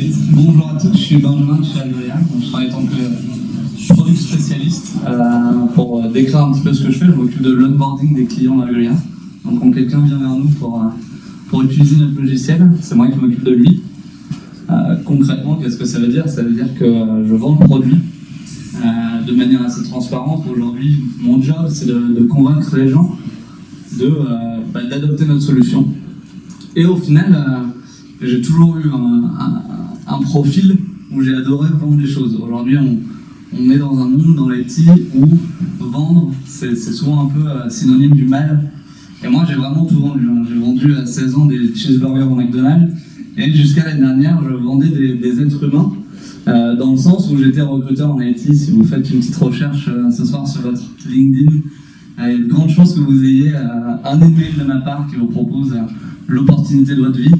Bonjour à tous, je suis Benjamin de chez Algolia. Je travaille en tant que product spécialiste pour décrire un petit peu ce que je fais. Je m'occupe de l'onboarding des clients d'Algolia. Donc quand quelqu'un vient vers nous pour utiliser notre logiciel, c'est moi qui m'occupe de lui. Concrètement, qu'est-ce que ça veut dire? Ça veut dire que je vends le produit de manière assez transparente. Aujourd'hui, mon job, c'est de convaincre les gens d'adopter notre solution. Et au final, j'ai toujours eu un profil où j'ai adoré vendre des choses. Aujourd'hui, on est dans un monde, dans l'IT, où vendre, c'est souvent un peu synonyme du mal. Et moi, j'ai vraiment tout vendu. J'ai vendu à 16 ans des cheeseburgers au McDonald's. Et jusqu'à l'année dernière, je vendais des êtres humains, dans le sens où j'étais recruteur en IT. Si vous faites une petite recherche ce soir sur votre LinkedIn, il y a une grande chance que vous ayez un email de ma part qui vous propose l'opportunité de votre vie.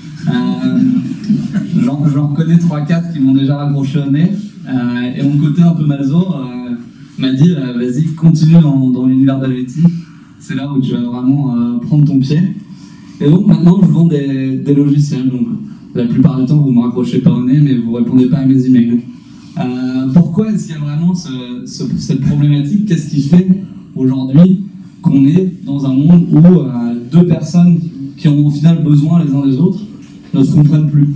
J'en reconnais 3-4 qui m'ont déjà raccroché au nez. Et mon côté un peu maso m'a dit vas-y, continue dans l'univers de l'IT. C'est là où tu vas vraiment prendre ton pied. Et donc maintenant, je vends des logiciels. Donc, la plupart du temps, vous ne me raccrochez pas au nez, mais vous ne répondez pas à mes emails. Pourquoi est-ce qu'il y a vraiment cette problématique? Qu'est-ce qui fait aujourd'hui qu'on est dans un monde où deux personnes qui ont au final besoin les uns des autres ne se comprennent plus?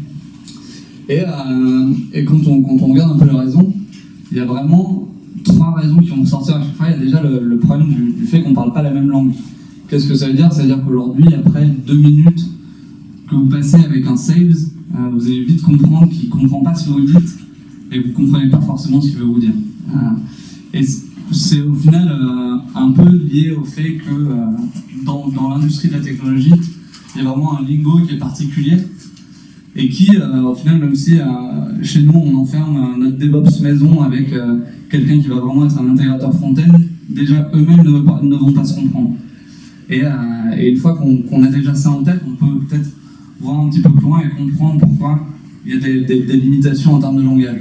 Et quand on regarde un peu les raisons, il y a vraiment 3 raisons qui vont sortir à chaque fois. Il y a déjà le problème du fait qu'on ne parle pas la même langue. Qu'est-ce que ça veut dire? Ça veut dire qu'aujourd'hui, après 2 minutes que vous passez avec un sales, vous allez vite comprendre qu'il ne comprend pas ce que vous dites et vous ne comprenez pas forcément ce qu'il veut vous dire. Et c'est au final un peu lié au fait que dans l'industrie de la technologie, il y a vraiment un lingo qui est particulier et qui, au final, même si chez nous on enferme notre DevOps maison avec quelqu'un qui va vraiment être un intégrateur front-end, déjà eux-mêmes ne vont pas se comprendre. Et une fois qu'on a déjà ça en tête, on peut peut-être voir un petit peu plus loin et comprendre pourquoi il y a des limitations en termes de langage.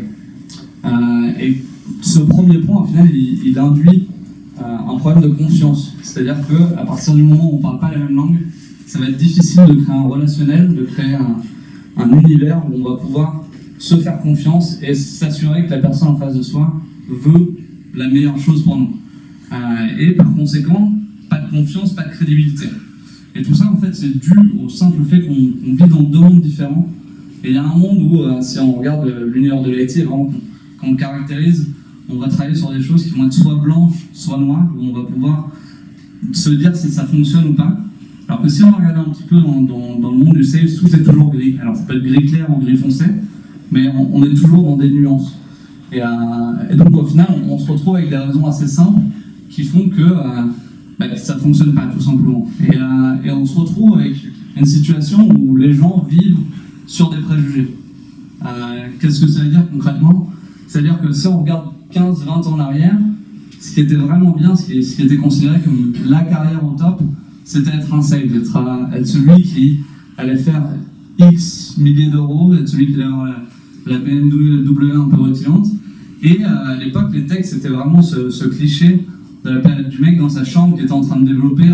Et ce premier point, au final, il induit un problème de confiance. C'est-à-dire qu'à partir du moment où on ne parle pas la même langue, ça va être difficile de créer un relationnel, de créer un univers où on va pouvoir se faire confiance et s'assurer que la personne en face de soi veut la meilleure chose pour nous. Et par conséquent, pas de confiance, pas de crédibilité. Et tout ça, en fait, c'est dû au simple fait qu'on vit dans 2 mondes différents. Et il y a un monde où, si on regarde l'univers de l'IT, vraiment, quand on le caractérise, on va travailler sur des choses qui vont être soit blanches, soit noires, où on va pouvoir se dire si ça fonctionne ou pas. Alors que si on regarde un petit peu dans le monde du sales, tout est toujours gris. Alors ça peut être gris clair ou gris foncé, mais on est toujours dans des nuances. Et donc au final, on se retrouve avec des raisons assez simples qui font que ça ne fonctionne pas, tout simplement. Et on se retrouve avec une situation où les gens vivent sur des préjugés. Qu'est-ce que ça veut dire concrètement? C'est-à-dire que si on regarde 15-20 ans en arrière, ce qui était vraiment bien, ce qui était considéré comme la carrière au top, c'était être un sales, être celui qui allait faire X milliers d'euros, être celui qui allait avoir la BMW un peu rutilante. Et à l'époque, les techs, c'était vraiment ce cliché de la période du mec dans sa chambre qui était en train de développer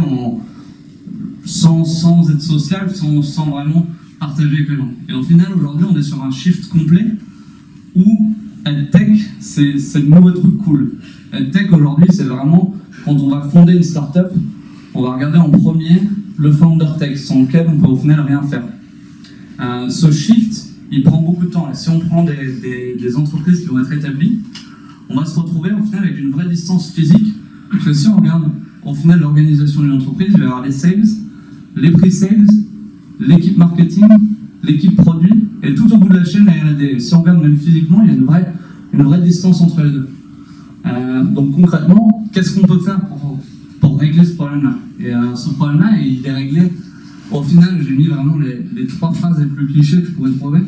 sans être social, sans vraiment partager avec les gens. Et au final, aujourd'hui, on est sur un shift complet où être tech, c'est le nouveau truc cool. Être tech, aujourd'hui, c'est vraiment quand on va fonder une startup, on va regarder en premier le founder tech, sans lequel on peut au final rien faire. Ce shift, il prend beaucoup de temps. Et si on prend des entreprises qui vont être établies, on va se retrouver au final avec une vraie distance physique. Parce que si on regarde au final l'organisation d'une entreprise, il va y avoir les sales, les pre-sales, l'équipe marketing, l'équipe produit, et tout au bout de la chaîne, la R&D. Si on regarde même physiquement, il y a une vraie distance entre les deux. Donc concrètement, qu'est-ce qu'on peut faire pour régler ce problème-là? Et ce problème-là, il est réglé. Au final, j'ai mis vraiment les 3 phrases les plus clichés que je pourrais trouver.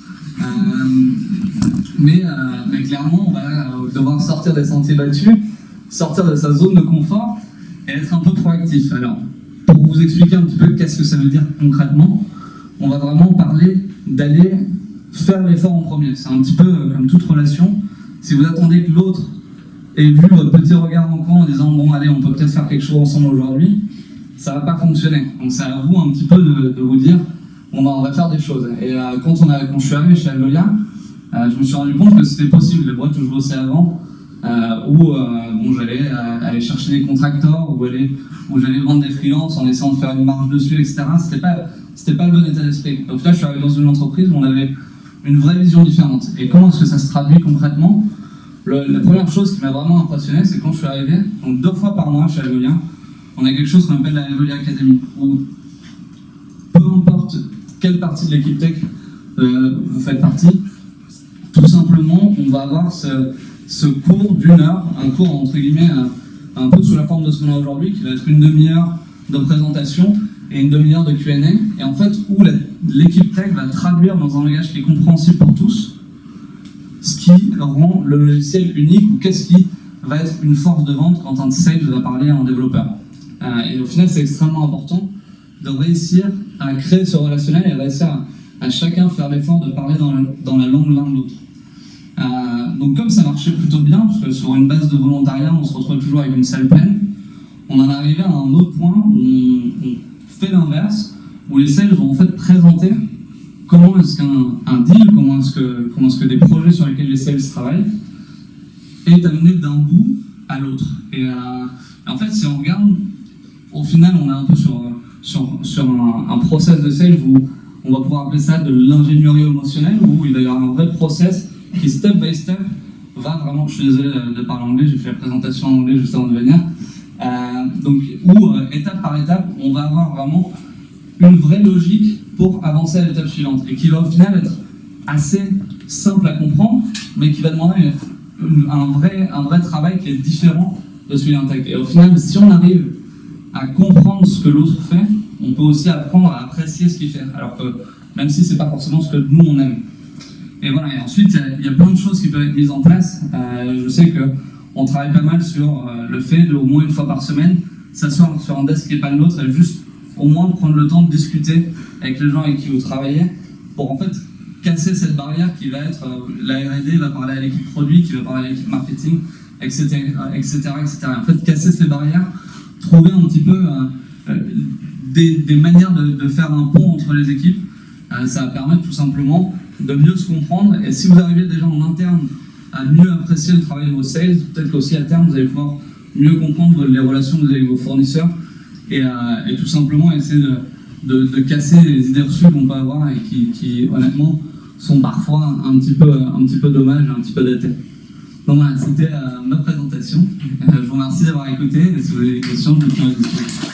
Mais clairement, on va devoir sortir des sentiers battus, sortir de sa zone de confort et être un peu proactif. Alors, pour vous expliquer un petit peu qu'est-ce que ça veut dire concrètement, on va vraiment parler d'aller faire l'effort en premier. C'est un petit peu comme toute relation. Si vous attendez que l'autre ait vu votre petit regard en coin en disant bon allez, on peut peut-être faire quelque chose ensemble aujourd'hui, ça va pas fonctionner. Donc c'est à vous un petit peu de vous dire bon, bah, on va faire des choses. Et quand je suis arrivé chez Algolia, je me suis rendu compte que c'était possible. Les boîtes où je bossais avant, où bon, j'allais aller chercher des contracteurs, où j'allais vendre des freelances en essayant de faire une marge dessus, etc. C'était pas le bon état d'esprit. Donc là, je suis arrivé dans une entreprise où on avait une vraie vision différente. Et comment est-ce que ça se traduit concrètement? La première chose qui m'a vraiment impressionné, c'est quand je suis arrivé, donc 2 fois par mois chez Algolia, on a quelque chose qu'on appelle la Algolia Academy, où peu importe quelle partie de l'équipe tech vous faites partie, tout simplement, on va avoir ce cours d'1 heure, un cours entre guillemets un peu sous la forme de ce qu'on a aujourd'hui, qui va être une demi-heure de présentation et une demi-heure de Q&A, et en fait où l'équipe tech va traduire dans un langage qui est compréhensible pour tous ce qui rend le logiciel unique, ou qu'est-ce qui va être une force de vente quand un sales va parler à un développeur. Et au final, c'est extrêmement important de réussir à créer ce relationnel et à réussir à chacun faire l'effort de parler dans la langue l'un de l'autre. Donc comme ça marchait plutôt bien, parce que sur une base de volontariat, on se retrouve toujours avec une salle pleine, on en est arrivé à un autre point où on fait l'inverse, où les sales vont en fait présenter comment est-ce qu'un deal, comment est-ce que des projets sur lesquels les sales travaillent est amené d'un bout à l'autre. Et en fait, si on regarde, au final, on est un peu sur un process de sales où on va pouvoir appeler ça de l'ingénierie émotionnelle, où il va y avoir un vrai process qui, step by step, va vraiment... Je suis désolé de parler anglais, j'ai fait la présentation en anglais juste avant de venir. Donc, où, étape par étape, on va avoir vraiment une vraie logique pour avancer à l'étape suivante, et qui va au final être assez simple à comprendre, mais qui va demander un vrai travail qui est différent de celui d'un tech. Et au final, si on arrive à comprendre ce que l'autre fait, on peut aussi apprendre à apprécier ce qu'il fait, alors que même si c'est pas forcément ce que nous on aime. Et voilà, et ensuite il y a plein de choses qui peuvent être mises en place. Je sais qu'on travaille pas mal sur le fait de, au moins une fois par semaine, s'asseoir sur un desk qui n'est pas le nôtre et juste au moins prendre le temps de discuter avec les gens avec qui vous travaillez pour en fait casser cette barrière qui va être la R&D va parler à l'équipe produit, qui va parler à l'équipe marketing, etc., etc., etc. En fait, casser ces barrières, trouver un petit peu des manières de faire un pont entre les équipes, ça va permettre tout simplement de mieux se comprendre. Et si vous arrivez déjà en interne à mieux apprécier le travail de vos sales, peut-être qu'aussi à terme vous allez pouvoir mieux comprendre les relations que vous avez avec vos fournisseurs et tout simplement essayer de casser les idées reçues qu'on peut avoir et qui honnêtement sont parfois un petit peu dommages, un petit peu datées. Donc voilà, c'était ma présentation. Je vous remercie d'avoir écouté et si vous avez des questions, je vous tiens à disposition.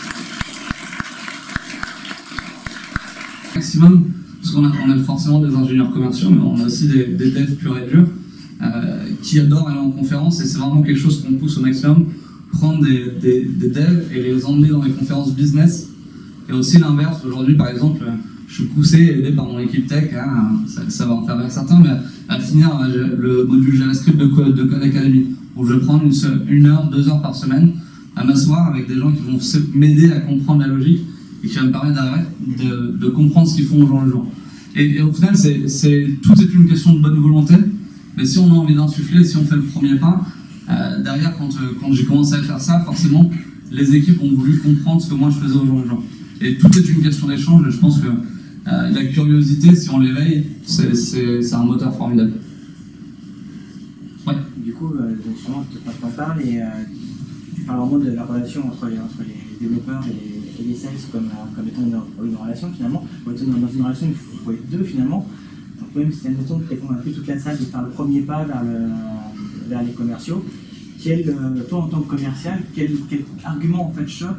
Maximum, parce qu'on a forcément des ingénieurs commerciaux, mais on a aussi des devs purs et durs qui adorent aller en conférence, et c'est vraiment quelque chose qu'on pousse au maximum, prendre des devs et les emmener dans les conférences business. Et aussi l'inverse, aujourd'hui par exemple, je suis poussé et aidé par mon équipe tech, ça va en faire certains, mais à finir le module JavaScript de Code Academy, où je vais prendre 1 heure, 2 heures par semaine à m'asseoir avec des gens qui vont m'aider à comprendre la logique et qui va me permettre de comprendre ce qu'ils font au jour le jour. Et au final, tout est une question de bonne volonté, mais si on a envie d'insuffler, si on fait le premier pas, derrière, quand j'ai commencé à faire ça, forcément, les équipes ont voulu comprendre ce que moi je faisais au jour le jour. Et tout est une question d'échange, et je pense que la curiosité, si on l'éveille, c'est un moteur formidable. Ouais. Du coup, justement, t'en parles, et tu parles vraiment de la relation entre les développeurs et les sales comme étant une relation finalement. Pour être dans une relation, il faut être deux finalement. Donc même si admettons que tu es convaincu toute la salle de faire le premier pas vers les commerciaux, toi en tant que commercial, quel argument en fait choc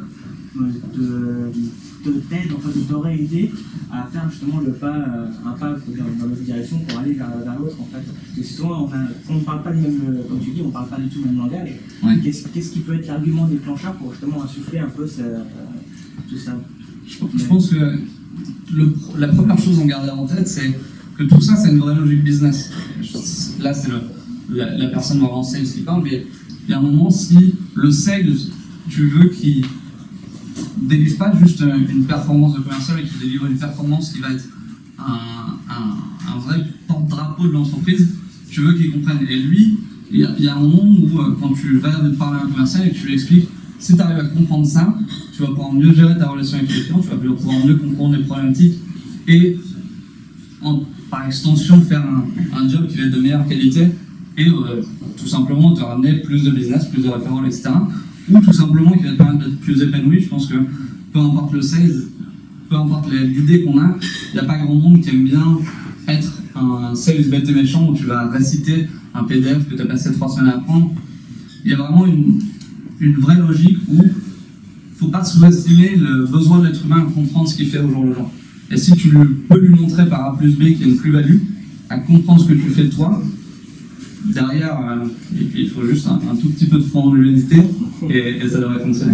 t'aide, en fait, t'aurait aidé à faire justement un pas dans l'autre direction pour aller vers l'autre en fait. Parce que souvent on ne parle pas du même, comme tu dis, on ne parle pas du tout le même langage. Ouais. Qu'est-ce qui peut être l'argument déclencheur pour justement insuffler un peu tout ça? Je pense que la première chose à garder en tête, c'est que tout ça, c'est une vraie logique business. Là, c'est la personne vraiment sales qui parle, mais il y a un moment, si le sales, tu veux qu'il délivre pas juste une performance de commercial, et qu'il délivre une performance qui va être un vrai porte-drapeau de l'entreprise, tu veux qu'il comprenne. Et lui, il y a un moment où, quand tu vas parler à un commercial et que tu lui expliques, si tu arrives à comprendre ça, tu vas pouvoir mieux gérer ta relation avec les clients, tu vas pouvoir mieux comprendre les problématiques et par extension faire un job qui va être de meilleure qualité et tout simplement te ramener plus de business, plus de référents, etc. Ou tout simplement qui va te permettre d'être plus épanoui. Je pense que peu importe le sales, peu importe l'idée qu'on a, il n'y a pas grand monde qui aime bien être un sales bête et méchant où tu vas réciter un PDF que tu as passé 3 semaines à apprendre. Il y a vraiment une vraie logique où il ne faut pas sous-estimer le besoin de l'être humain à comprendre ce qu'il fait au jour le jour. Et si tu peux lui montrer par A plus B qu'il y a une plus-value à comprendre ce que tu fais de toi, derrière, et puis il faut juste un tout petit peu de fond de l'humanité et ça devrait fonctionner.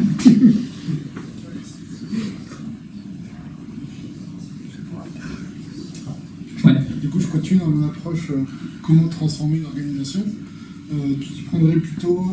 Ouais. Du coup, je continue dans mon approche comment transformer une organisation. Tu prendrais plutôt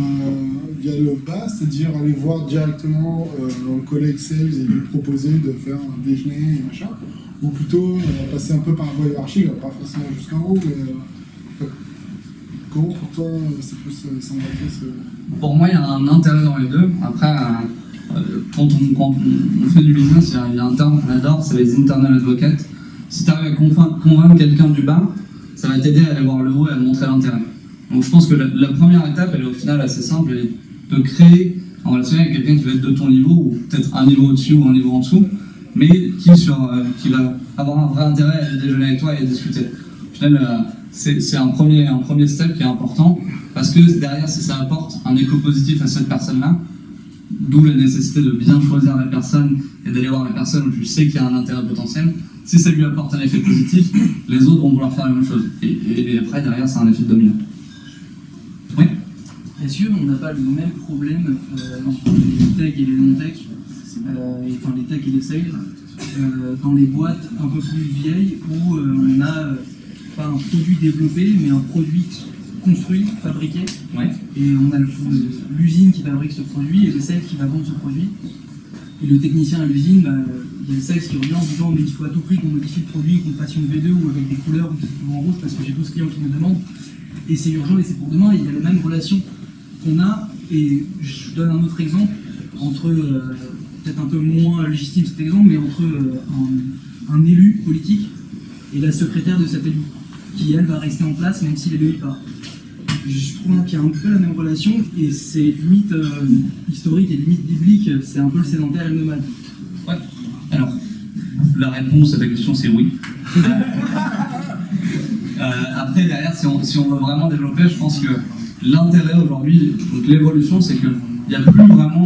via le bas, c'est-à-dire aller voir directement un collègue sales et lui proposer de faire un déjeuner et machin, ou plutôt passer un peu par la voie hiérarchique, pas forcément jusqu'en haut, mais comment pour toi ça peut s'embarquer Pour moi, il y a un intérêt dans les deux. Après, quand on fait du business, il y a un terme qu'on adore, c'est les internal advocates. Si tu arrives à convaincre quelqu'un du bas, ça va t'aider à aller voir le haut et à montrer l'intérêt. Donc je pense que la première étape, elle est au final assez simple, elle est de créer un relationnel avec quelqu'un qui va être de ton niveau, ou peut-être un niveau au-dessus ou un niveau en dessous, mais qui va avoir un vrai intérêt à aller déjeuner avec toi et à discuter. Au final, c'est un premier step qui est important, parce que derrière, si ça apporte un écho positif à cette personne-là, d'où la nécessité de bien choisir la personne et d'aller voir la personne où tu sais qu'il y a un intérêt potentiel, si ça lui apporte un effet positif, les autres vont vouloir faire la même chose. Et après, derrière, c'est un effet de domino. Oui. Est-ce qu'on n'a pas le même problème entre les tech et les non-tech, enfin les tech et les sales, dans les boîtes un peu plus vieilles où on n'a pas un produit développé, mais un produit construit, fabriqué, Ouais. et on a l'usine qui fabrique ce produit et le sales qui va vendre ce produit. Et le technicien à l'usine, il y a le sales qui revient en disant mais il faut à tout prix qu'on modifie le produit, qu'on fasse une V2 ou avec des couleurs ou en rouge parce que j'ai 12 clients qui me demandent. Et c'est urgent et c'est pour demain, et il y a la même relation qu'on a, et je donne un autre exemple, entre, peut-être un peu moins légitime cet exemple, mais entre un élu politique et la secrétaire de cet élu, qui elle va rester en place même si l'élu part. Je trouve qu'il y a un peu la même relation, et c'est limite historique et limite biblique, c'est un peu le sédentaire et le nomade. Ouais. Alors, la réponse à ta question, c'est oui. Après, derrière, si on veut vraiment développer, je pense que l'intérêt aujourd'hui, donc l'évolution, c'est qu'il n'y a plus vraiment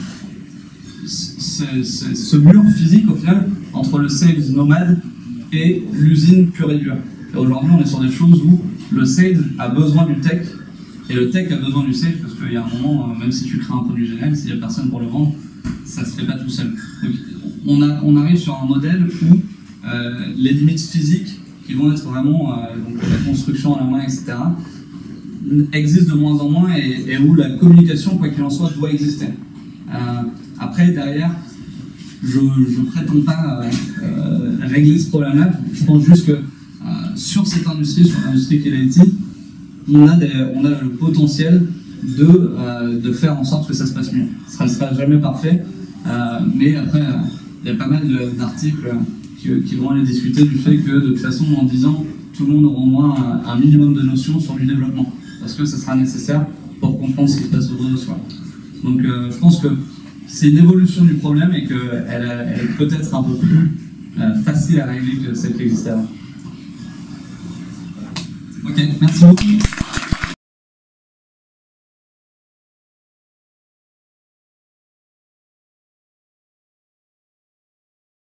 ce mur physique, au final, entre le sales nomade et l'usine pure et dure. Et aujourd'hui, on est sur des choses où le sales a besoin du tech, et le tech a besoin du sales, parce qu'il y a un moment, même si tu crées un produit génial, s'il n'y a personne pour le vendre, ça ne se fait pas tout seul. Donc, on arrive sur un modèle où les limites physiques, qui vont être vraiment donc la construction à la main, etc., existent de moins en moins, et où la communication, quoi qu'il en soit, doit exister. Après, derrière, je ne prétends pas régler ce problème-là. Je pense juste que sur cette industrie, sur l'industrie qui est l'IT, on a le potentiel de faire en sorte que ça se passe mieux. Ça ne sera jamais parfait, mais après, il y a pas mal d'articles qui vont aller discuter du fait que de toute façon, en 10 ans, tout le monde aura au moins un minimum de notions sur du développement, parce que ça sera nécessaire pour comprendre ce qui se passe autour de soi. Donc je pense que c'est une évolution du problème, et qu'elle est peut-être un peu plus facile à régler que celle qui existait avant. Ok, merci beaucoup.